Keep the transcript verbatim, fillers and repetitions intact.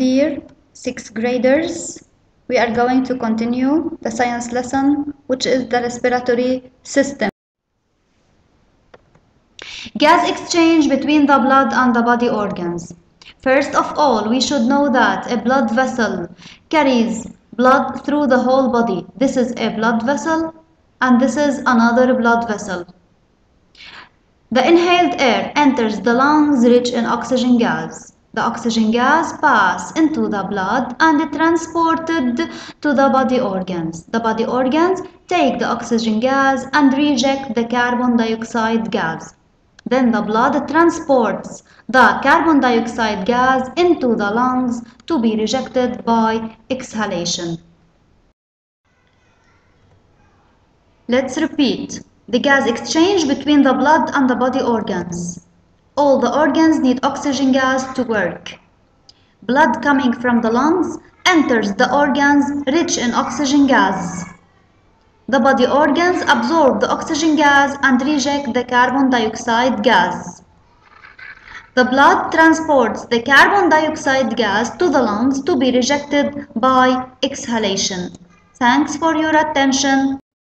Dear sixth graders, we are going to continue the science lesson, which is the respiratory system. Gas exchange between the blood and the body organs. First of all, we should know that a blood vessel carries blood through the whole body. This is a blood vessel and this is another blood vessel. The inhaled air enters the lungs rich in oxygen gas. The oxygen gas passes into the blood and is transported to the body organs. The body organs take the oxygen gas and reject the carbon dioxide gas. Then the blood transports the carbon dioxide gas into the lungs to be rejected by exhalation. Let's repeat. The gas exchange between the blood and the body organs. All the organs need oxygen gas to work. Blood coming from the lungs enters the organs rich in oxygen gas. The body organs absorb the oxygen gas and reject the carbon dioxide gas. The blood transports the carbon dioxide gas to the lungs to be rejected by exhalation. Thanks for your attention.